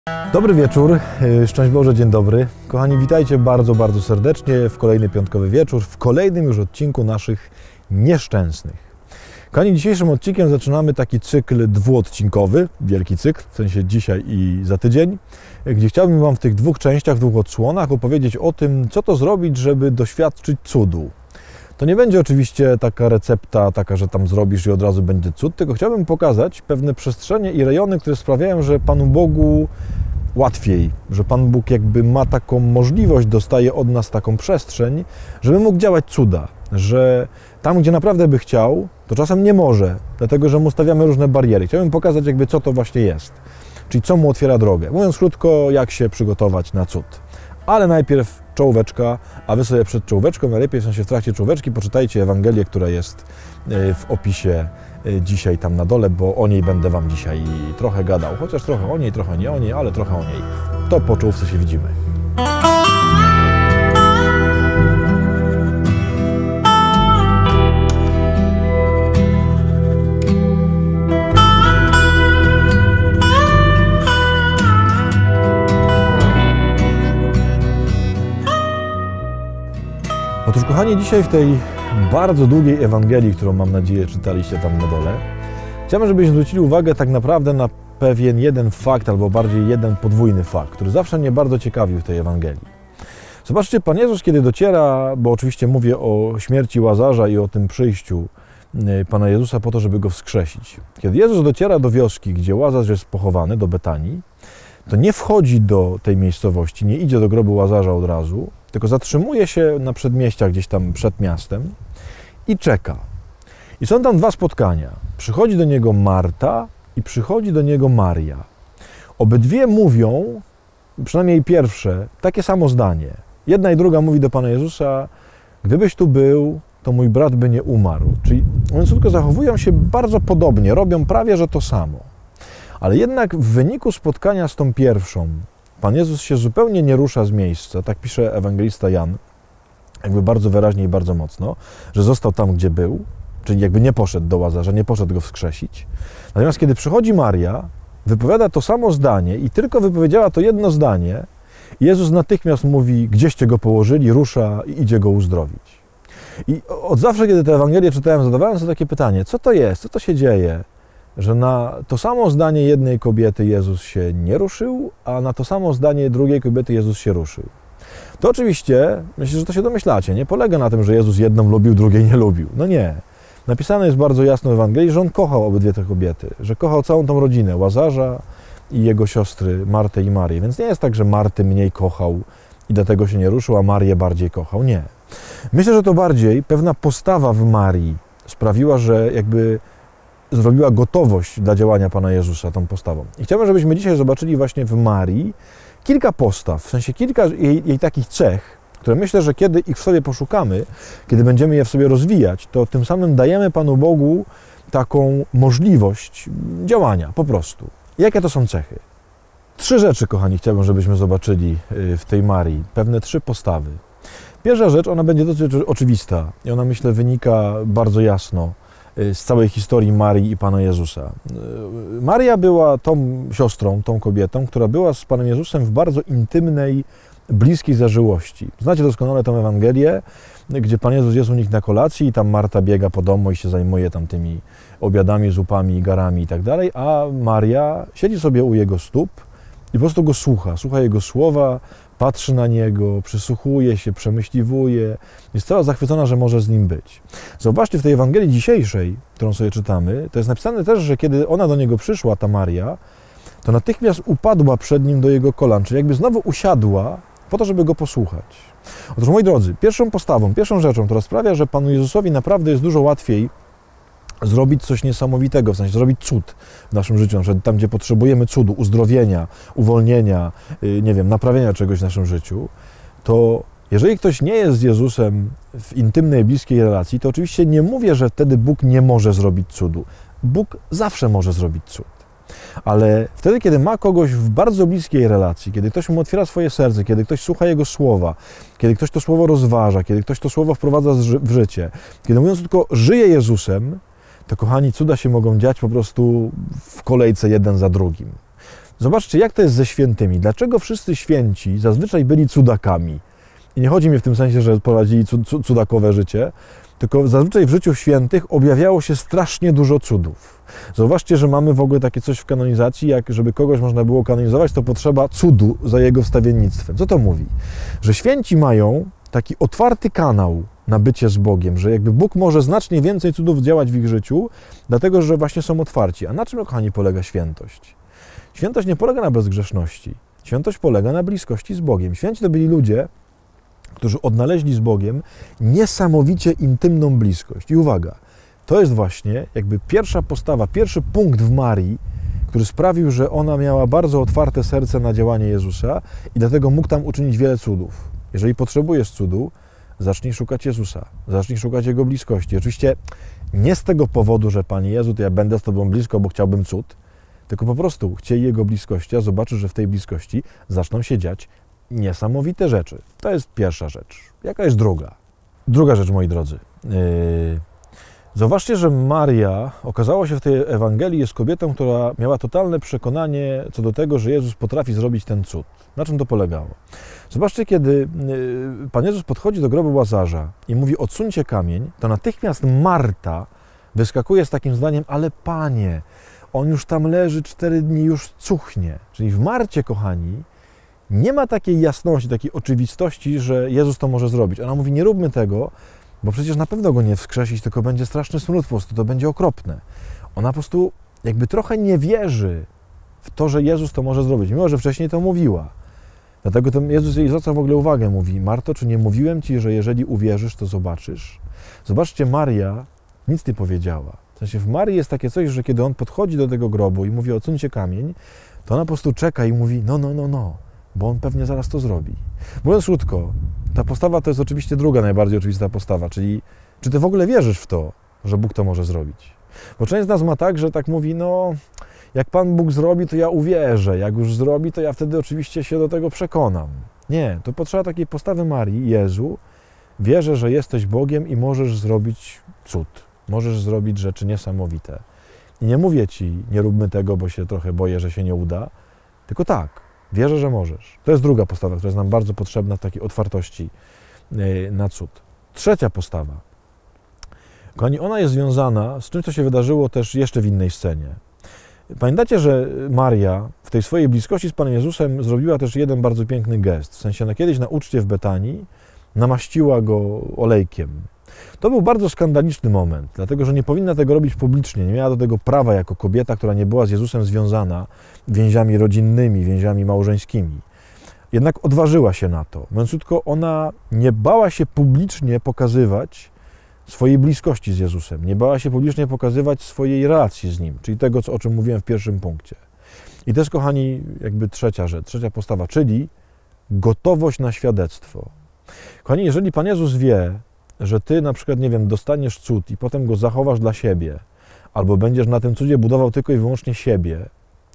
Dobry wieczór, szczęść Boże, dzień dobry. Kochani, witajcie bardzo, bardzo serdecznie w kolejny piątkowy wieczór, w kolejnym już odcinku naszych nieszczęsnych. Kochani, dzisiejszym odcinkiem zaczynamy taki cykl dwuodcinkowy, wielki cykl, w sensie dzisiaj i za tydzień, gdzie chciałbym Wam w tych dwóch częściach, dwóch odsłonach opowiedzieć o tym, co to zrobić, żeby doświadczyć cudu. To nie będzie oczywiście taka recepta, że tam zrobisz i od razu będzie cud, tylko chciałbym pokazać pewne przestrzenie i rejony, które sprawiają, że Panu Bogu łatwiej, że Pan Bóg jakby ma taką możliwość, dostaje od nas taką przestrzeń, żeby mógł działać cuda, że tam, gdzie naprawdę by chciał, to czasem nie może, dlatego że mu stawiamy różne bariery. Chciałbym pokazać jakby, co to właśnie jest, czyli co mu otwiera drogę. Mówiąc krótko, jak się przygotować na cud. Ale najpierw czołóweczka, a Wy sobie przed czołóweczką, najlepiej w sensie w trakcie czołóweczki, poczytajcie Ewangelię, która jest w opisie dzisiaj tam na dole, bo o niej będę Wam dzisiaj trochę gadał. Chociaż trochę o niej, trochę nie o niej, ale trochę o niej. To po czołówce się widzimy. Otóż, kochani, dzisiaj w tej bardzo długiej Ewangelii, którą mam nadzieję czytaliście tam na dole, chciałbym, żebyśmy zwrócili uwagę tak naprawdę na pewien jeden fakt, albo bardziej jeden podwójny fakt, który zawsze mnie bardzo ciekawił w tej Ewangelii. Zobaczcie, Pan Jezus, kiedy dociera, bo oczywiście mówię o śmierci Łazarza i o tym przyjściu Pana Jezusa po to, żeby go wskrzesić. Kiedy Jezus dociera do wioski, gdzie Łazarz jest pochowany, do Betanii, to nie wchodzi do tej miejscowości, nie idzie do grobu Łazarza od razu, tylko zatrzymuje się na przedmieściach gdzieś tam przed miastem i czeka. I są tam dwa spotkania. Przychodzi do niego Marta i przychodzi do niego Maria. Obydwie mówią, przynajmniej pierwsze, takie samo zdanie. Jedna i druga mówi do Pana Jezusa: gdybyś tu był, to mój brat by nie umarł. Czyli, mówiąc krótko, zachowują się bardzo podobnie, robią prawie że to samo. Ale jednak w wyniku spotkania z tą pierwszą, Pan Jezus się zupełnie nie rusza z miejsca, tak pisze ewangelista Jan, jakby bardzo wyraźnie i bardzo mocno, że został tam, gdzie był, czyli jakby nie poszedł do Łazarza, nie poszedł go wskrzesić. Natomiast kiedy przychodzi Maria, wypowiada to samo zdanie i tylko wypowiedziała to jedno zdanie, Jezus natychmiast mówi: gdzieście go położyli, rusza i idzie go uzdrowić. I od zawsze, kiedy tę Ewangelię czytałem, zadawałem sobie takie pytanie: co to jest, co to się dzieje, że na to samo zdanie jednej kobiety Jezus się nie ruszył, a na to samo zdanie drugiej kobiety Jezus się ruszył. To oczywiście, myślę, że to się domyślacie, nie polega na tym, że Jezus jedną lubił, drugiej nie lubił. No nie. Napisane jest bardzo jasno w Ewangelii, że On kochał obydwie te kobiety, że kochał całą tą rodzinę, Łazarza i jego siostry, Martę i Marię. Więc nie jest tak, że Marty mniej kochał i dlatego się nie ruszył, a Marię bardziej kochał. Nie. Myślę, że to bardziej pewna postawa w Marii sprawiła, że jakby zrobiła gotowość dla działania Pana Jezusa tą postawą. I chciałbym, żebyśmy dzisiaj zobaczyli właśnie w Marii kilka postaw, w sensie kilka jej takich cech, które myślę, że kiedy ich w sobie poszukamy, kiedy będziemy je w sobie rozwijać, to tym samym dajemy Panu Bogu taką możliwość działania po prostu. Jakie to są cechy? Trzy rzeczy, kochani, chciałbym, żebyśmy zobaczyli w tej Marii. Pewne trzy postawy. Pierwsza rzecz, ona będzie dosyć oczywista i ona, myślę, wynika bardzo jasno z całej historii Marii i Pana Jezusa. Maria była tą siostrą, tą kobietą, która była z Panem Jezusem w bardzo intymnej, bliskiej zażyłości. Znacie doskonale tę Ewangelię, gdzie Pan Jezus jest u nich na kolacji i tam Marta biega po domu i się zajmuje tam tymi obiadami, zupami, garami i tak dalej, a Maria siedzi sobie u jego stóp i po prostu go słucha jego słowa, patrzy na niego, przysłuchuje się, przemyśliwuje, jest cała zachwycona, że może z nim być. Zobaczcie, w tej Ewangelii dzisiejszej, którą sobie czytamy, to jest napisane też, że kiedy ona do niego przyszła, ta Maria, to natychmiast upadła przed nim do jego kolan, czyli jakby znowu usiadła po to, żeby go posłuchać. Otóż, moi drodzy, pierwszą postawą, pierwszą rzeczą, która sprawia, że Panu Jezusowi naprawdę jest dużo łatwiej zrobić coś niesamowitego, w sensie zrobić cud w naszym życiu, na przykład tam, gdzie potrzebujemy cudu, uzdrowienia, uwolnienia, nie wiem, naprawienia czegoś w naszym życiu, to jeżeli ktoś nie jest z Jezusem w intymnej, bliskiej relacji, to oczywiście nie mówię, że wtedy Bóg nie może zrobić cudu. Bóg zawsze może zrobić cud. Ale wtedy, kiedy ma kogoś w bardzo bliskiej relacji, kiedy ktoś mu otwiera swoje serce, kiedy ktoś słucha jego słowa, kiedy ktoś to słowo rozważa, kiedy ktoś to słowo wprowadza w życie, kiedy, mówiąc tylko, żyje Jezusem, to, kochani, cuda się mogą dziać po prostu w kolejce jeden za drugim. Zobaczcie, jak to jest ze świętymi. Dlaczego wszyscy święci zazwyczaj byli cudakami? I nie chodzi mi w tym sensie, że prowadzili cudakowe życie, tylko zazwyczaj w życiu świętych objawiało się strasznie dużo cudów. Zauważcie, że mamy w ogóle takie coś w kanonizacji, jak żeby kogoś można było kanonizować, to potrzeba cudu za jego wstawiennictwem. Co to mówi? Że święci mają taki otwarty kanał na bycie z Bogiem, że jakby Bóg może znacznie więcej cudów działać w ich życiu, dlatego że właśnie są otwarci. A na czym, kochani, polega świętość? Świętość nie polega na bezgrzeszności. Świętość polega na bliskości z Bogiem. Święci to byli ludzie, którzy odnaleźli z Bogiem niesamowicie intymną bliskość. I uwaga, to jest właśnie jakby pierwsza postawa, pierwszy punkt w Marii, który sprawił, że ona miała bardzo otwarte serce na działanie Jezusa i dlatego mógł tam uczynić wiele cudów. Jeżeli potrzebujesz cudu, zacznij szukać Jezusa, zacznij szukać Jego bliskości. Oczywiście nie z tego powodu, że Panie Jezu, to ja będę z Tobą blisko, bo chciałbym cud, tylko po prostu chciej Jego bliskości, a zobaczysz, że w tej bliskości zaczną się dziać niesamowite rzeczy. To jest pierwsza rzecz. Jaka jest druga? Druga rzecz, moi drodzy. Zauważcie, że Maria okazała się w tej Ewangelii jest kobietą, która miała totalne przekonanie co do tego, że Jezus potrafi zrobić ten cud. Na czym to polegało? Zobaczcie, kiedy Pan Jezus podchodzi do grobu Łazarza i mówi odsuńcie kamień, to natychmiast Marta wyskakuje z takim zdaniem, ale Panie, on już tam leży 4 dni, już cuchnie. Czyli w Marcie, kochani, nie ma takiej jasności, takiej oczywistości, że Jezus to może zrobić. Ona mówi, nie róbmy tego, bo przecież na pewno go nie wskrzesić, tylko będzie straszny smród po prostu, to będzie okropne. Ona po prostu jakby trochę nie wierzy w to, że Jezus to może zrobić, mimo że wcześniej to mówiła. Dlatego to Jezus jej zwraca w ogóle uwagę, mówi, Marto, czy nie mówiłem Ci, że jeżeli uwierzysz, to zobaczysz? Zobaczcie, Maria nic nie powiedziała. W sensie w Marii jest takie coś, że kiedy on podchodzi do tego grobu i mówi, odsuńcie kamień, to ona po prostu czeka i mówi, no, bo on pewnie zaraz to zrobi. Mówiąc krótko, ta postawa to jest oczywiście druga najbardziej oczywista postawa, czyli czy Ty w ogóle wierzysz w to, że Bóg to może zrobić? Bo część z nas ma tak, że tak mówi, no jak Pan Bóg zrobi, to ja uwierzę, jak już zrobi, to ja wtedy oczywiście się do tego przekonam. Nie, to potrzeba takiej postawy Marii, Jezu, wierzę, że jesteś Bogiem i możesz zrobić cud, możesz zrobić rzeczy niesamowite. I nie mówię Ci, nie róbmy tego, bo się trochę boję, że się nie uda, tylko tak, wierzę, że możesz. To jest druga postawa, która jest nam bardzo potrzebna w takiej otwartości na cud. Trzecia postawa. Kochani, ona jest związana z czymś, co się wydarzyło też jeszcze w innej scenie. Pamiętacie, że Maria w tej swojej bliskości z Panem Jezusem zrobiła też jeden bardzo piękny gest. W sensie, kiedyś na uczcie w Betanii namaściła go olejkiem. To był bardzo skandaliczny moment, dlatego że nie powinna tego robić publicznie, nie miała do tego prawa jako kobieta, która nie była z Jezusem związana więziami rodzinnymi, więziami małżeńskimi. Jednak odważyła się na to. Mówiąc krótko, ona nie bała się publicznie pokazywać swojej bliskości z Jezusem, nie bała się publicznie pokazywać swojej relacji z Nim, czyli tego, o czym mówiłem w pierwszym punkcie. I to jest, kochani, jakby trzecia rzecz, trzecia postawa, czyli gotowość na świadectwo. Kochani, jeżeli Pan Jezus wie, że Ty na przykład, nie wiem, dostaniesz cud i potem go zachowasz dla siebie, albo będziesz na tym cudzie budował tylko i wyłącznie siebie,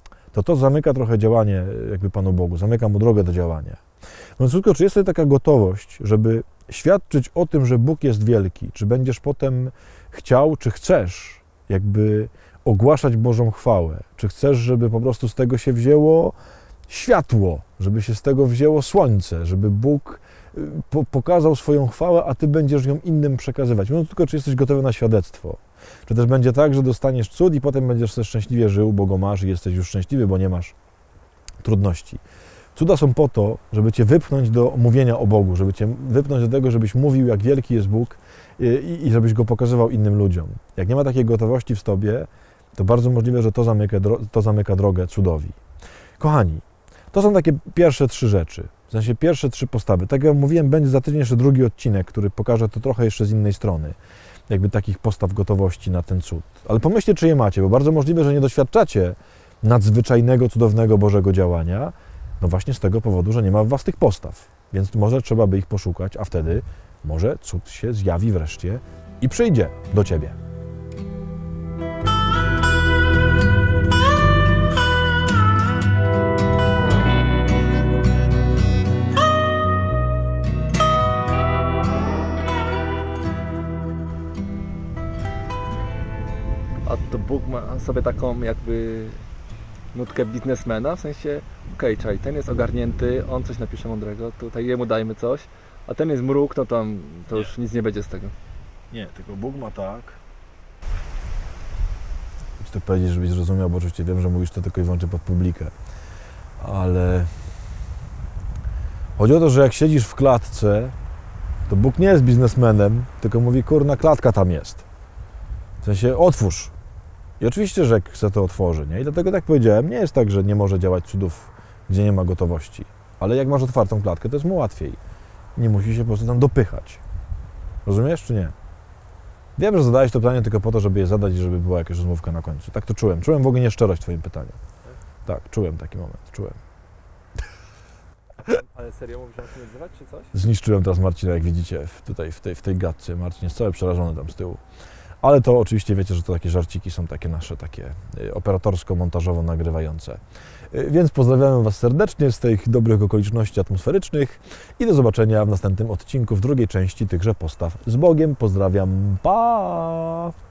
to zamyka trochę działanie jakby Panu Bogu, zamyka Mu drogę do działania. Mówiąc krótko, czy jest tutaj taka gotowość, żeby świadczyć o tym, że Bóg jest wielki, czy będziesz potem chciał, czy chcesz jakby ogłaszać Bożą chwałę, czy chcesz, żeby po prostu z tego się wzięło światło, żeby się z tego wzięło słońce, żeby Bóg pokazał swoją chwałę, a Ty będziesz ją innym przekazywać. Mówiąc tylko, czy jesteś gotowy na świadectwo. Czy też będzie tak, że dostaniesz cud i potem będziesz sobie szczęśliwie żył, bo go masz i jesteś już szczęśliwy, bo nie masz trudności. Cuda są po to, żeby Cię wypchnąć do mówienia o Bogu, żeby Cię wypchnąć do tego, żebyś mówił, jak wielki jest Bóg i żebyś Go pokazywał innym ludziom. Jak nie ma takiej gotowości w Tobie, to bardzo możliwe, że to zamyka drogę cudowi. Kochani, to są takie pierwsze 3 rzeczy, w sensie pierwsze 3 postawy. Tak jak mówiłem, będzie za tydzień jeszcze drugi odcinek, który pokaże to trochę jeszcze z innej strony, jakby takich postaw gotowości na ten cud. Ale pomyślcie, czy je macie, bo bardzo możliwe, że nie doświadczacie nadzwyczajnego, cudownego Bożego działania, no właśnie z tego powodu, że nie ma w Was tych postaw. Więc może trzeba by ich poszukać, a wtedy może cud się zjawi wreszcie i przyjdzie do Ciebie. A to Bóg ma sobie taką jakby nutkę biznesmena, w sensie okej, czaj, ten jest ogarnięty, on coś napisze mądrego, tutaj jemu dajmy coś, a ten jest mruk, no to już nic nie będzie z tego. Nie, tylko Bóg ma tak. Chcę to powiedzieć, żebyś zrozumiał, bo oczywiście wiem, że mówisz to tylko i wyłącznie pod publikę. Ale chodzi o to, że jak siedzisz w klatce, to Bóg nie jest biznesmenem, tylko mówi, kurna, klatka tam jest. W sensie, otwórz. I oczywiście, że chce to otworzy, nie? I dlatego, tak powiedziałem, nie jest tak, że nie może działać cudów, gdzie nie ma gotowości. Ale jak masz otwartą klatkę, to jest mu łatwiej. Nie musi się po prostu tam dopychać. Rozumiesz, czy nie? Wiem, że zadałeś to pytanie tylko po to, żeby je zadać i żeby była jakaś rozmówka na końcu. Tak to czułem. Czułem w ogóle nieszczerość w twoim pytaniu. Tak, czułem taki moment. Czułem. Ale serio mówisz, że mam się nie odzywać, czy coś? Zniszczyłem teraz Marcina, jak widzicie, tutaj w tej gadce. Marcin jest cały przerażony tam z tyłu. Ale to oczywiście wiecie, że to takie żarciki są takie nasze, takie operatorsko-montażowo nagrywające. Więc pozdrawiamy Was serdecznie z tych dobrych okoliczności atmosferycznych i do zobaczenia w następnym odcinku, w drugiej części tychże postaw. Z Bogiem, pozdrawiam, pa!